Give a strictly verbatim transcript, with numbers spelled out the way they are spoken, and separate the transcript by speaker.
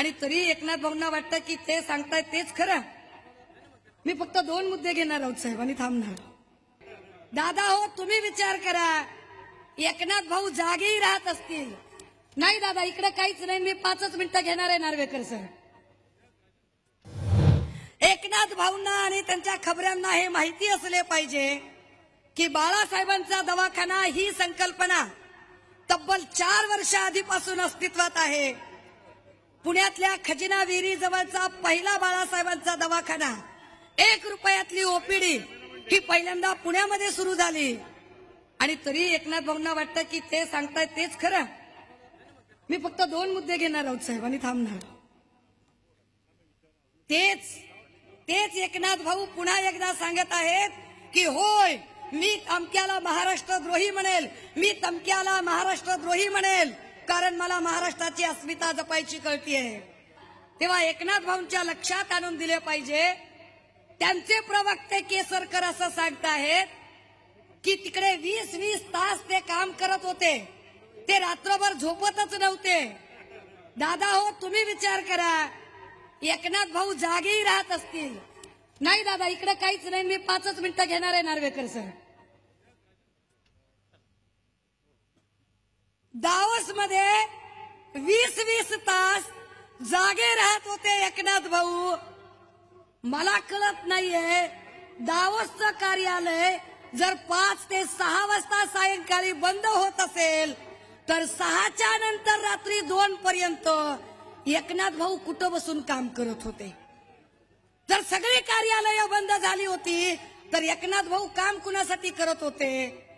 Speaker 1: आणि तरी एकनाथ भाऊंना वाटतं की ते सांगतायत तेच खरं. मी फक्त दोन मुद्दे घेणार आहोत साहेब आणि थांबणार. दादा हो, तुम्ही विचार करा, एकनाथ भाऊ जागेही राहत असतील. नाही दादा, इकडे काहीच नाही, मी पाचच मिनिटं घेणार आहे नार्वेकर सर. एकनाथ भाऊंना आणि त्यांच्या खबऱ्यांना हे माहिती असले पाहिजे की बाळासाहेबांचा दवाखाना ही संकल्पना तब्बल चार वर्ष आधीपासून अस्तित्वात आहे. पुण्यातल्या खजिना विहिरी जवळचा पहिला बाळासाहेबांचा दवाखाना, एक रुपयातली ओपीडी ही पहिल्यांदा पुण्यामध्ये सुरू झाली. आणि तरी एकनाथ भाऊंना वाटतं की ते सांगतायत तेच खरं. मी फक्त दोन मुद्दे घेणार आहोत साहेब आणि थांबणार. तेच तेच एकनाथ भाऊ पुन्हा एकदा सांगत आहेत की होय, मी तमक्याला महाराष्ट्रद्रोही म्हणेल, मी तमक्याला महाराष्ट्रद्रोही म्हणेल, कारण मला महाराष्ट्राची अस्मिता जपायची कळतीये. तेव्हा एकनाथ भाऊंच्या लक्षात आणून दिले पाहिजे. त्यांचे प्रवक्ते केसरकर असं सांगताहेत की तिकडे वीस वीस तास ते काम करत होते, ते रात्रभर झोपतच नव्हते. दादा हो, तुम्ही विचार करा, एकनाथ भाऊ जागेही राहत असतील. नाही दादा, इकडे काहीच नाही, मी पाचच मिनिटं घेणार आहे नार्वेकर सर. दावोस मध्ये वीस वीस तास जागे राहत होते एकनाथ भाऊ. मला कळत नाहीये, दावोसचं कार्यालय जर पाच ते सहा वाजता सायंकाळी बंद होत असेल तर सहाच्या नंतर रात्री दोन पर्यंत एकनाथ भाऊ कुठं बसून काम करत होते. जर सगळी कार्यालय बंद झाली होती तर एकनाथ भाऊ काम कुणासाठी करत होते.